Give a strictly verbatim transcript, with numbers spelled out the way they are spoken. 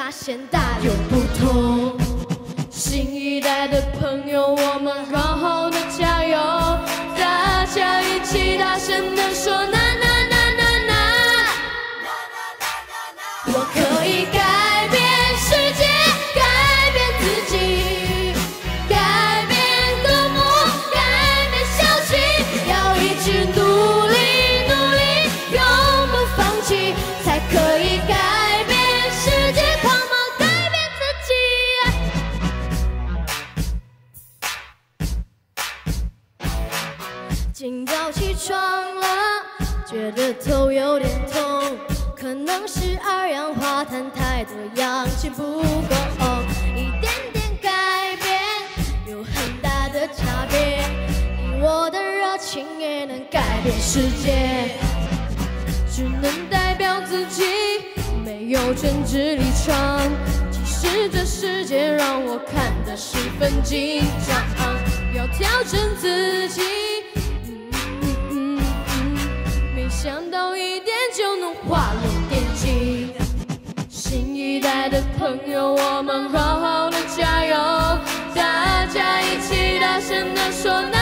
发现大有不同。新一代的朋友，我们好好的加油，大家一起大声的说呐呐呐呐呐！我可以改变世界，改变自己，改变父母，改变小气，要一直努力努力，永不放弃，才可以改变世界，狂妄改变自己。今早起床了，觉得头有点痛，可能是二氧化碳太多，氧气不够，一点点改变有很大的差别。以我的热情也能改变世界，只能代表自己，没有政治立场。即使这世界让我看得十分紧张，要调整自己。想到一点就能画龙点睛，新一代的朋友，我们好好的加油，大家一起大声的说。